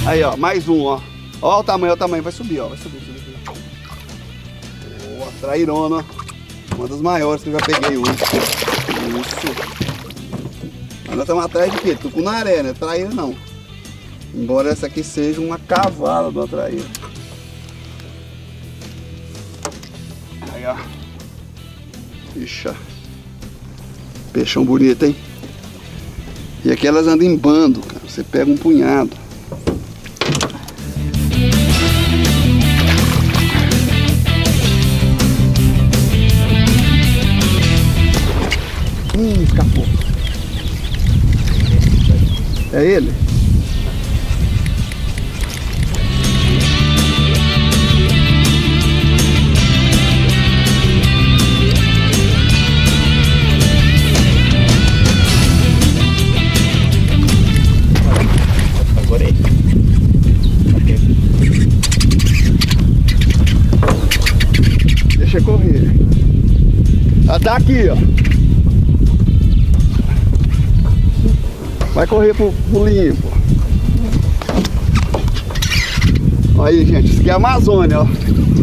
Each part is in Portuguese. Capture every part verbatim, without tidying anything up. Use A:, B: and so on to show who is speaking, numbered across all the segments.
A: Aí, ó, mais um, ó. Ó o tamanho, ó o tamanho. Vai subir, ó. Vai subir, subir, subir. Boa, trairona. Uma das maiores que eu já peguei hoje. Isso. Nós estamos atrás de quê? Tucunaré, né? Traíra não. Embora essa aqui seja uma cavala de uma traíra. Aí, ó. Ixi, peixão bonito, hein? E aqui elas andam em bando, cara. Você pega um punhado. Hum, escapou. É ele?
B: Agora é.
A: Deixa correr. Ah, tá aqui, ó. Vai correr pro, pro limpo. Aí, gente, isso aqui é a Amazônia, ó.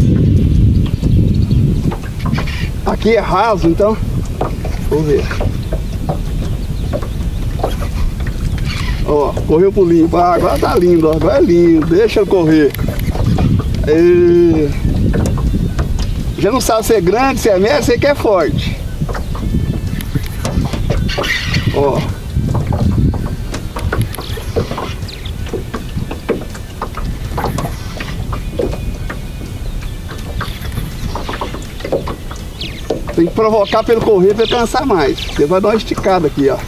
A: Aqui é raso, então. Vamos ver. Ó, correu pro limpo. Ah, agora tá lindo, ó. Agora é lindo. Deixa ele correr. E... já não sabe se é grande, se é médio, sei que é forte. Ó. Tem que provocar pra ele correr pra ele cansar mais. Você vai dar uma esticada aqui, ó.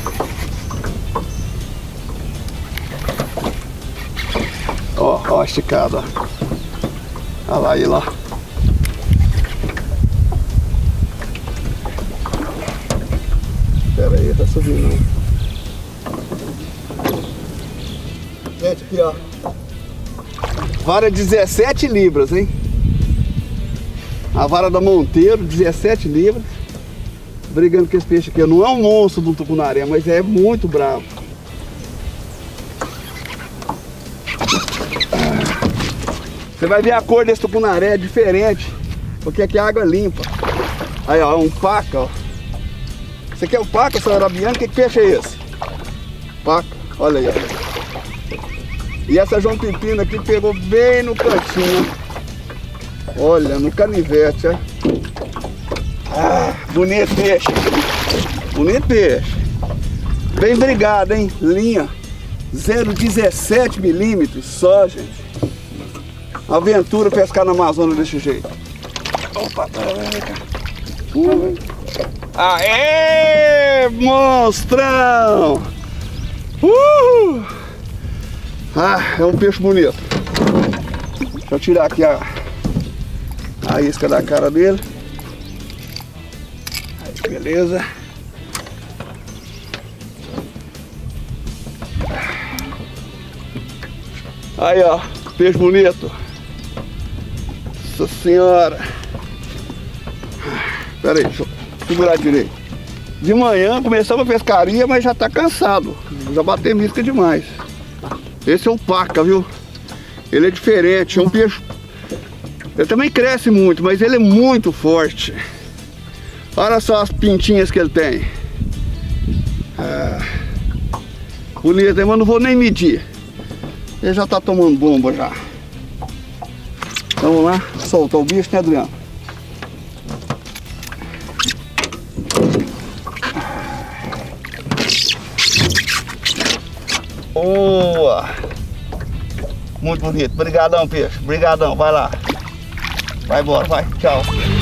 A: Ó, ó a esticada, ó. Olha lá ele, ó. Pera aí, tá subindo não. Gente, aqui, ó. Vara dezessete libras, hein? A vara da Monteiro, dezessete libras. Brigando com esse peixe aqui. Não é um monstro do tucunaré, mas é muito bravo. Você vai ver a cor desse tucunaré é diferente, porque aqui a água é limpa. Aí, ó, um paca, ó. Você quer o paca, senhora Arabiana? Que peixe é esse? Paca, olha aí, ó. E essa João Pepino aqui pegou bem no cantinho. Olha, no canivete, ó. Ah, bonito peixe. Bonito peixe. Bem brigado, hein? Linha zero vírgula dezessete milímetros só, gente. Aventura pescar na Amazônia desse jeito. Opa, peraí, cara. Uh. Aê, monstrão! Uh. Ah, é um peixe bonito. Deixa eu tirar aqui a, a isca da cara dele. Aí, beleza. Aí, ó, peixe bonito. Nossa senhora. Pera aí, deixa eu segurar direito. De manhã começamos a pescaria, mas já tá cansado. Já batemos isca demais. Esse é o paca, viu? Ele é diferente, é um peixe. Ele também cresce muito, mas ele é muito forte. Olha só as pintinhas que ele tem. Ah, bonito, mas não vou nem medir. Ele já tá tomando bomba já. Então vamos lá, soltar o bicho, né, Adriano? Boa! Muito bonito. Obrigadão, peixe. Obrigadão, vai lá. Vai embora, vai. Tchau.